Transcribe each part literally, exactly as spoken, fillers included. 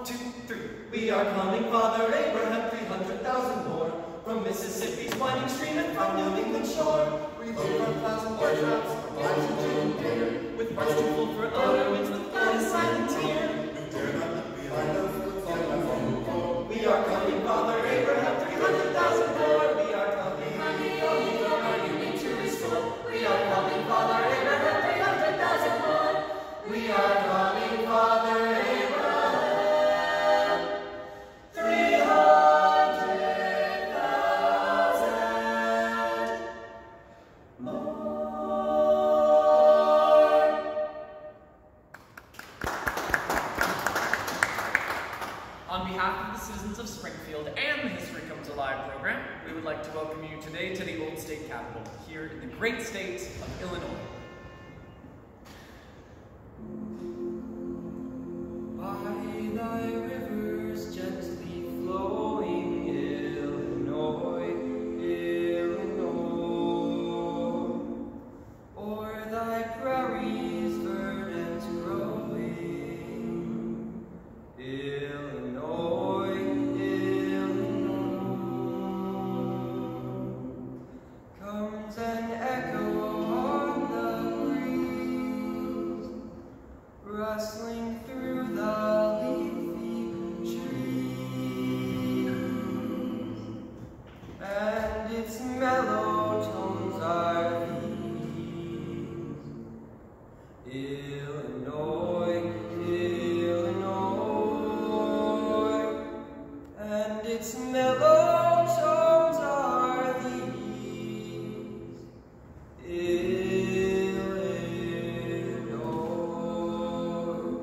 two, three. We are coming, Father Abraham, three hundred thousand more, from Mississippi's winding stream and from New England shore. We leave our clouds and workshops, from Washington here, with hearts too full for other winds, with blood and silent tear. we dare not look behind us, we're falling from the floor. We are coming, Father Abraham, three hundred thousand more. We are coming, coming, coming, for our union to restore. We are coming, Father Abraham, three hundred thousand more. We are coming, Father Abraham, three hundred thousand more. On behalf of the citizens of Springfield and the History Comes Alive program, we would like to welcome you today to the old state capitol, here in the great state of Illinois. By thy rivers gently flowing, Illinois, Illinois, o'er thy prairies verdant growing, Illinois, Illinois, comes an echo on the breeze, rustling through the leafy trees, and its mellow tones are these. Illinois, Illinois, and its mellow tones are these. Illinois,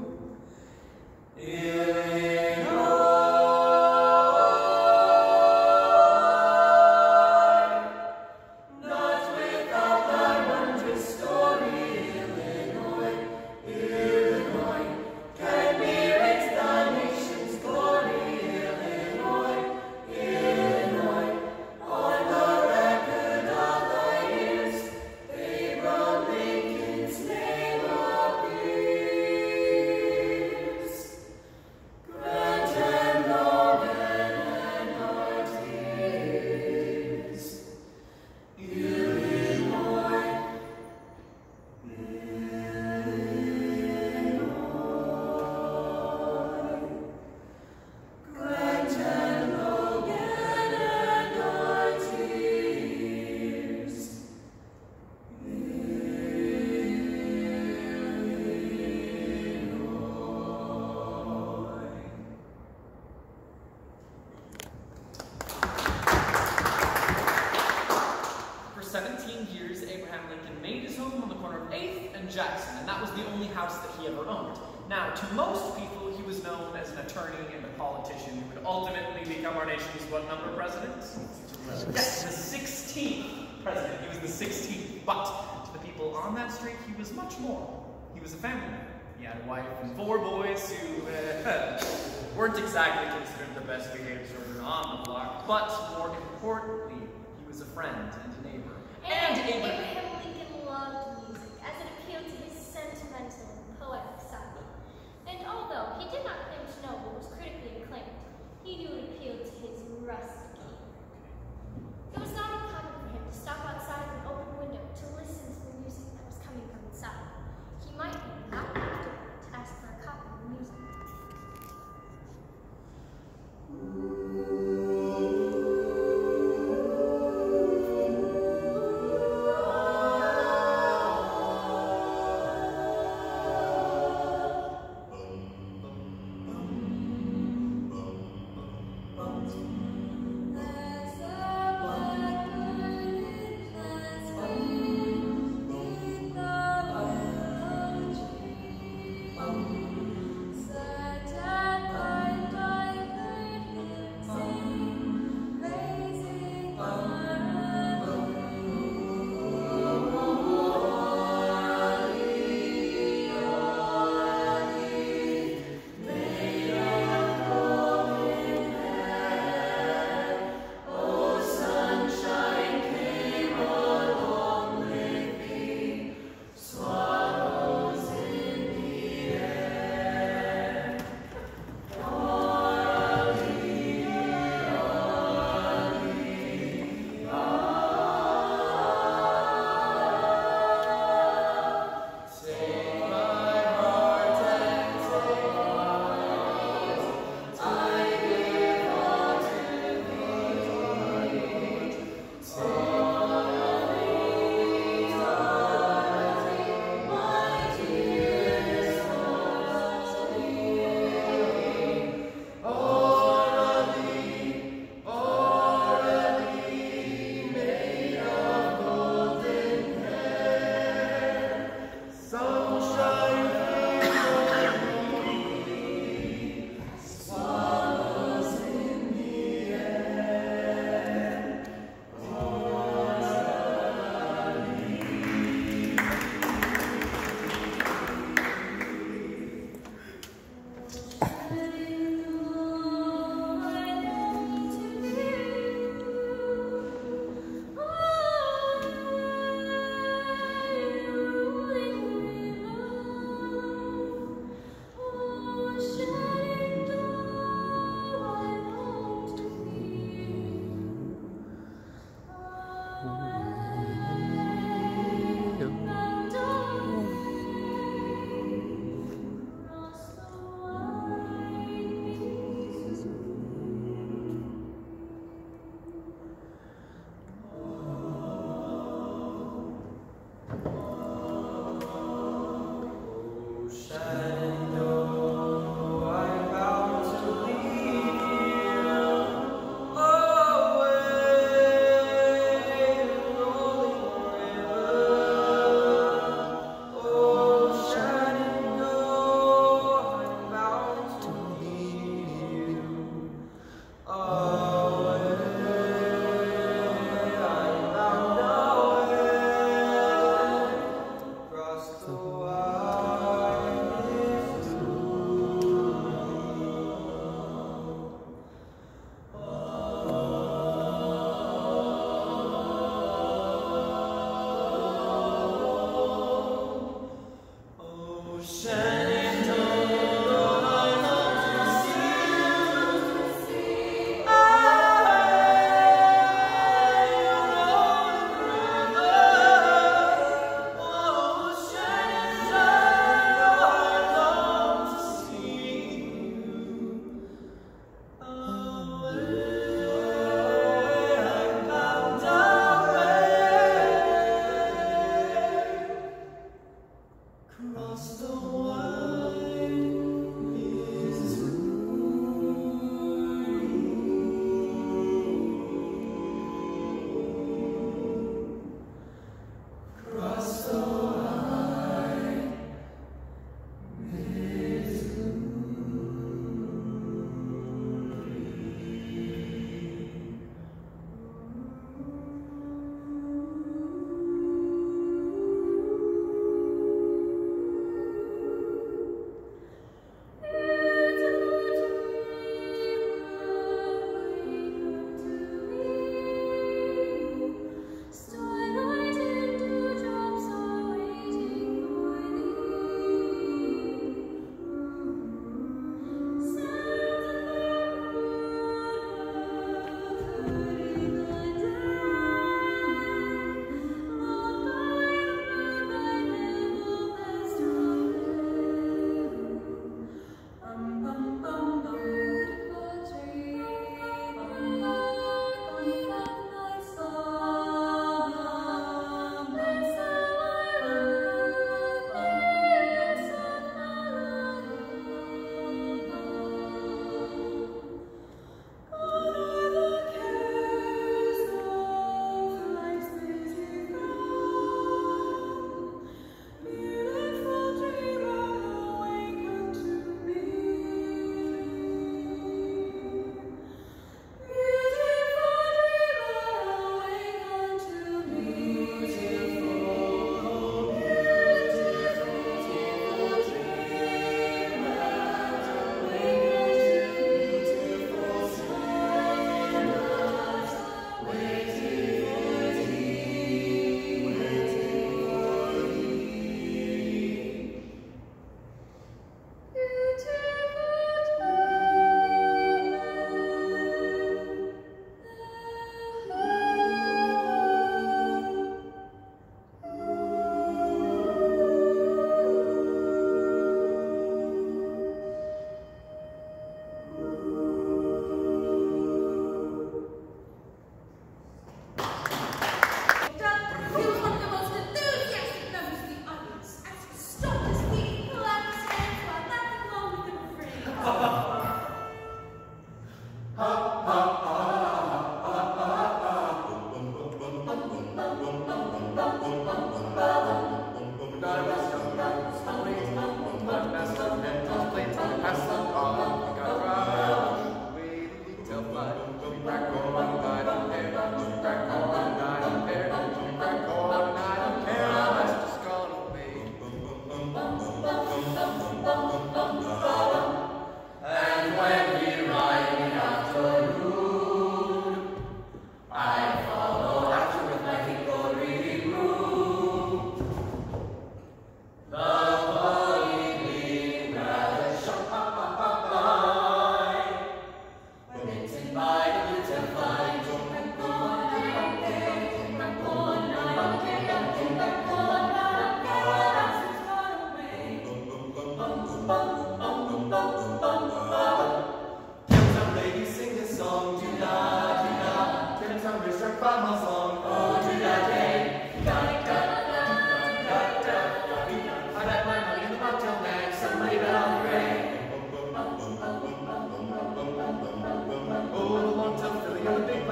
Illinois, not without thy wondrous story, Illinois, Illinois, can we raise the nation's glory, Illinois, Illinois, on the record of thy years, Abraham Lincoln's name appears. Grant and Logan and our tears, Illinois, Illinois, Grant and Logan and our tears, Illinois. For seventeen years, Abraham Lincoln made his home on the corner of eighth and Jackson, and that was the only house that he ever owned. Now, to most people, he was known as an attorney and a politician who would ultimately become our nation's what number president? Yes, the sixteenth president. He was the sixteenth, but to the people on that street, he was much more. He was a family man. He had a wife and four boys who uh, weren't exactly considered the best behaved children on the block, but more importantly, he was a friend and a neighbor. And And Abraham. Abraham Lincoln loved music, as it appealed to his sentimental and poetic side. And although he did not claim to know what was critically acclaimed, he knew it appealed to his rustic ear. It was not uncommon for him to stop outside an open window to listen to the music that was coming from inside. He might even not have to ask for a copy of the music.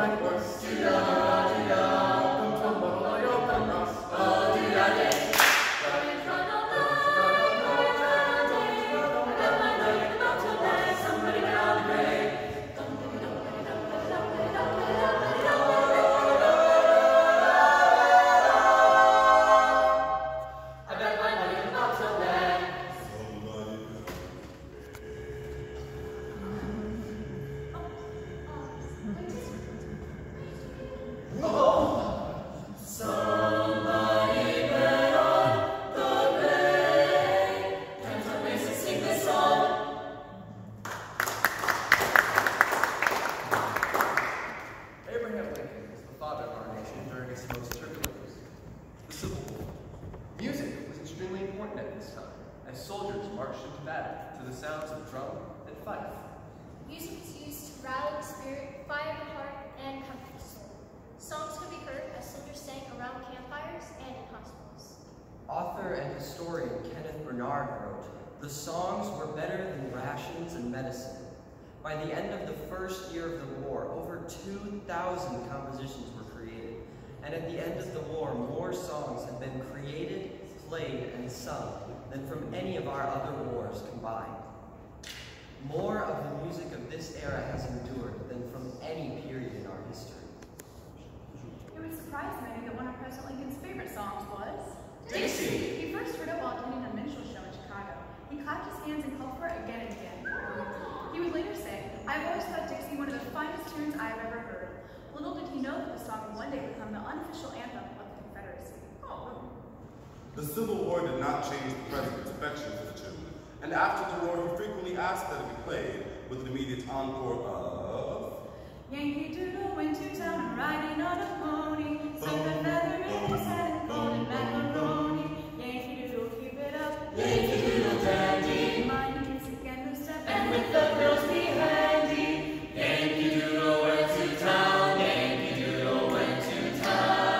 my horse. Do-da, do-da, come tumble on your cross. Oh, do-da, day. Somebody get on the grave. I bet my money in the bottle bag. Oh, somebody bet on the grave. Time to race and sing this song. Abraham Lincoln was the father of our nation during its most turbulent years, the Civil War. Music was extremely important at this time, as soldiers marched into battle to the sounds of drum and fife. Music is used to rally the spirit, fire the heart, and comfort the soul. Songs could be heard as soldiers sang around campfires and in hospitals. Author and historian Kenneth Bernard wrote, "The songs were better than rations and medicine." By the end of the first year of the war, over two thousand compositions were created. And at the end of the war, more songs have been created, played, and sung than from any of our other wars combined. More of the music of this era has endured than from any period in our history. It would surprise many that one of President Lincoln's favorite songs was Dixie. He first heard it while attending a minstrel show in Chicago. He clapped his hands and called for it again and again. He would later say, "I've always thought Dixie one of the finest tunes I have ever heard." Little did he know that the song would one day become the unofficial anthem of the Confederacy. Oh. The Civil War did not change the president's affection for the tune, and after the war, he frequently asked that it be played with an immediate encore of Yankee Doodle went to town riding on a pony, stuck a feather in his hat and golden macaroni. Yankee Doodle, keep it up. Yankee Doodle dandy. Mind the music and the step, And with the girls be handy. Yankee Doodle went to town. Yankee Doodle went to town.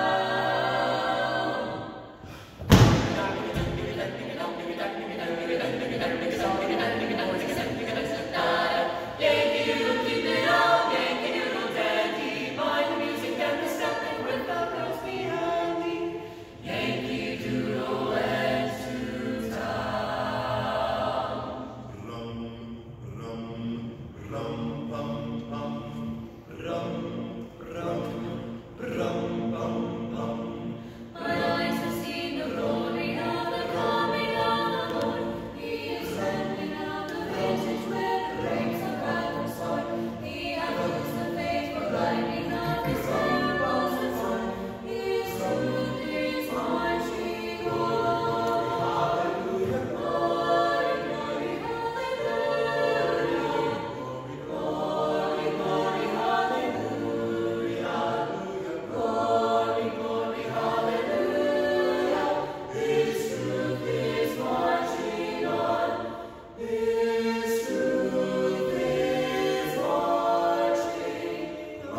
Yankee Doodle, keep it up. Yankee Doodle dandy. Mind the music and the step, and with the girls be handy. Yankee Doodle went to town. rum, rum, rum, bum, bum, rum, rum, rum, bum, bum. My eyes have seen the glory of the coming of the Lord. He is sending out the vintage where the grapes of wrath are stored. He hath loosed the faithful lightning of his terrible sword. His truth is marching on. Hallelujah. Glory, glory, hallelujah. Glory, glory, hallelujah. Glory, glory, hallelujah. His truth is marching on. His truth is marching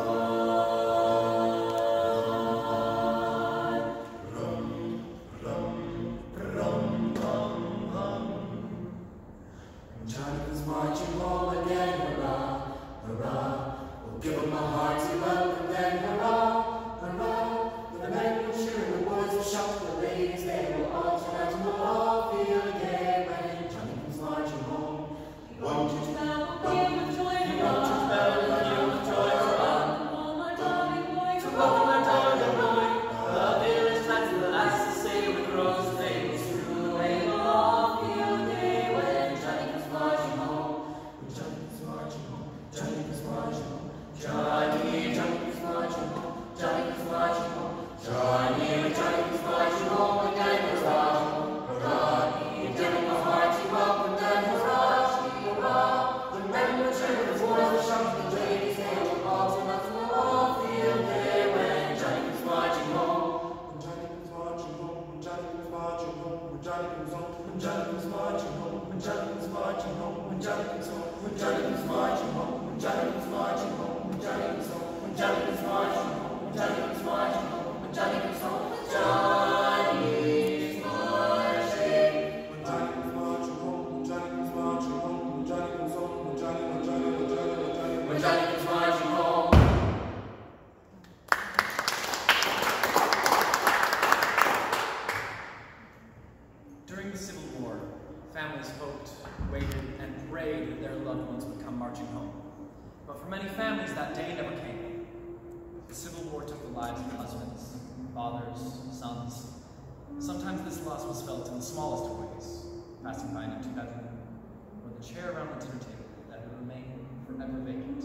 on. Rum, rum, rum, bum, bum. Jonathan's marching home again, hurrah, hurrah. We'll give him a hearty welcome then, hurrah, hurrah. The men will cheer and the boys will shout, the ladies they will all turn out and we'll all feel gay when Jonathan's marching home. One, two, three, Bell will peal with joy, one, two, hurrah. bell will peal with joy, hurrah. All my darling boys, To welcome our darling boy, the village lads and the lasses say with rose they will strew the way. We'll all feel gay when Johnny comes marching home. When Johnny comes marching home, Johnny comes marching home. Johnny, Johnny comes marching home, Johnny comes marching home. Johnny, when Johnny comes marching home, and then hurrah, hurrah. And give him a hearty welcome, then hurrah, hurrah. The men will cheer, the boys will shout, the ladies they will all turn out and we'll all feel gay when Johnny comes marching home. When Johnny comes marching home, when Johnny comes marching home, when Johnny comes home, when Johnny comes marching home, when Johnny comes marching home, when Johnny comes home, when Johnny comes marching home, when Johnny comes marching home, when Johnny comes home, when Johnny comes marching home, when Johnny comes marching home, when Johnny comes home, Johnny's marching. When Johnny comes marching home, when Johnny comes marching home, when Johnny comes home, when Johnny, when Johnny, when Johnny, when Johnny, When Johnny comes marching home. for many families, that day never came. The Civil War took the lives of husbands, fathers, sons. Sometimes this loss was felt in the smallest of ways, passing by an empty bedroom, or the chair around the dinner table that would remain forever vacant.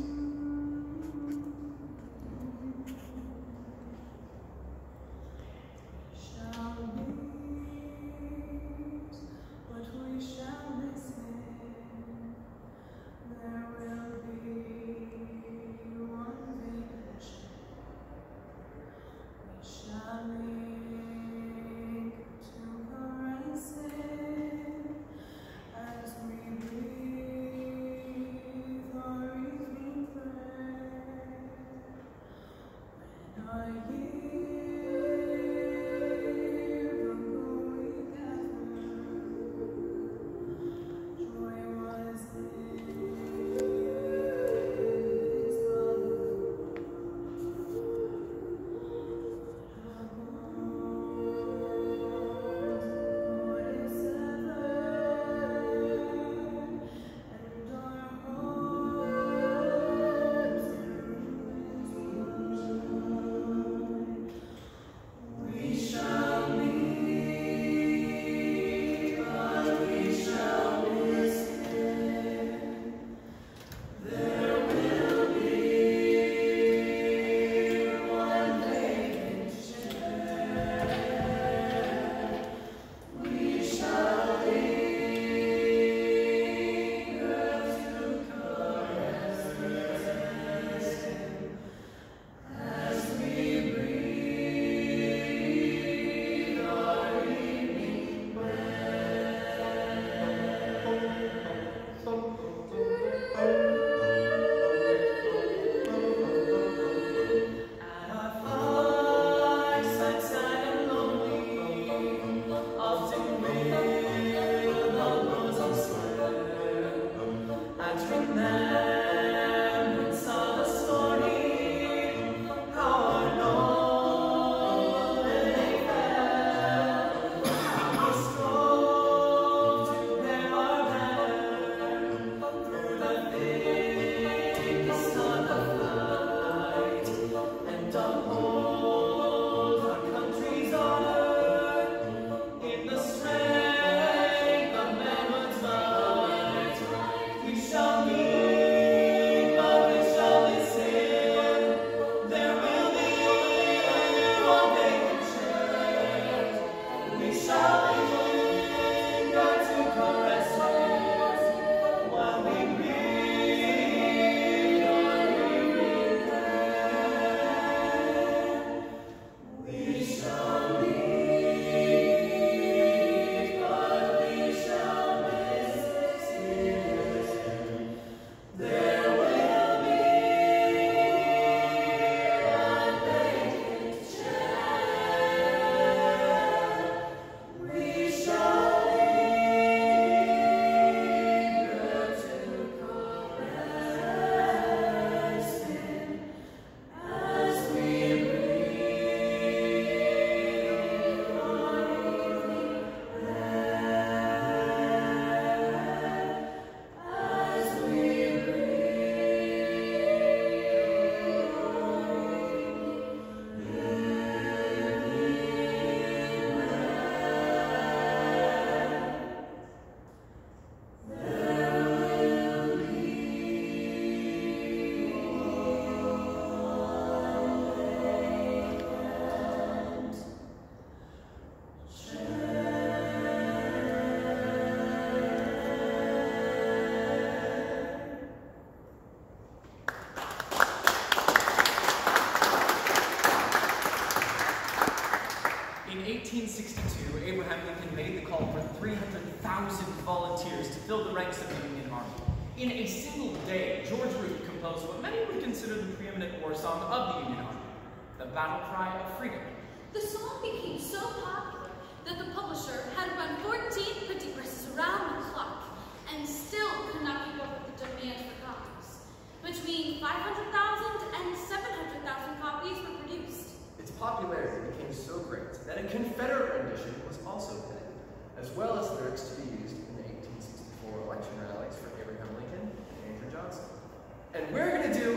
eighteen sixty-two, Abraham Lincoln made the call for three hundred thousand volunteers to fill the ranks of the Union Army. In a single day, George Root composed what many would consider the preeminent war song of the Union Army, the battle cry of freedom. The song became so popular that the publisher had to run fourteen printing presses around the clock and still could not keep up with the demand for copies. Between five hundred thousand and seven hundred thousand copies were produced. Its popularity became so great that a Confederate rendition was also penned, as well as lyrics to be used in the eighteen sixty-four election rallies for Abraham Lincoln and Andrew Johnson. And we're going to do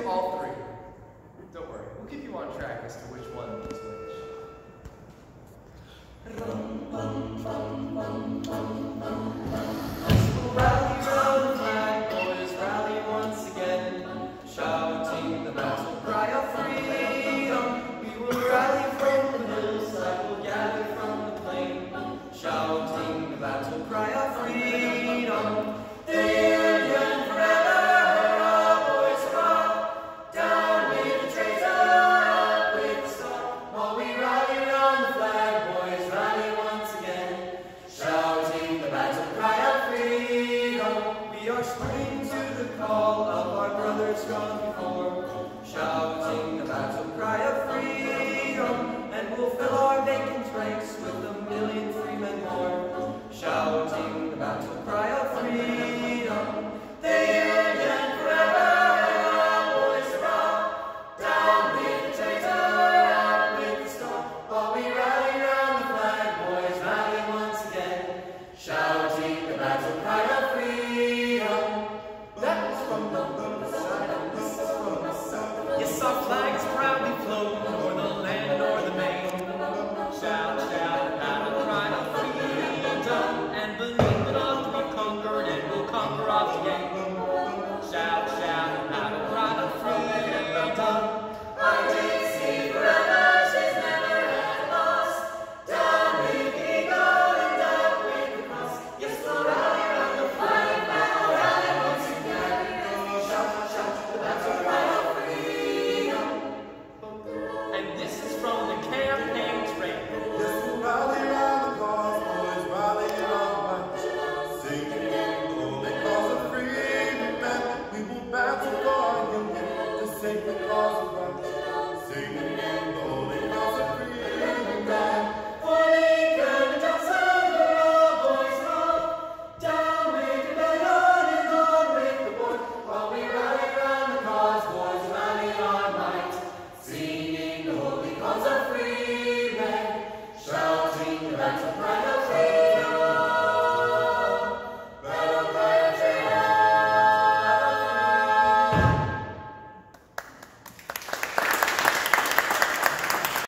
all three. Don't worry, we'll keep you on track as to which one is which. Rally round the flag, boys, rally once again, shouting the battle cry of freedom. We will rally from the hillside, we'll gather from the plain, shouting the battle cry of freedom. The Union forever, hurrah, boys, hurrah! Down with the traitor, up with the star. While we rally round the flag, boys, rally once again, shouting the battle cry of freedom. We are springing to the call of our brothers gone before, shouting the battle cry of freedom. And we'll fill our vacant ranks with a million free men more, shouting the battle cry of freedom. The Union forever, hurrah, boys, hurrah! Down with the traitor, up with the star. While we rally round the flag, boys, rally once again, shouting the battle cry of freedom. That is from the other side, and this is from the south. Yes, our flags proudly float o'er the land or the main. Shout, shout, battle cry of freedom, and believe it ought to be conquered, and we'll conquer off again. Shout, shout, battle cry of freedom. Our Dixie forever, she's never had a loss. Down with the eagle and up with the cross. Yes, we'll rally round the flag, battle rally once again. Shout, shout, the battle cry of freedom. And this is from the campaign train. Yes, we'll rally round the cause, boys, rally round the march. Singing the holy cause of freedom, and we will battle for our union, the sacred cause of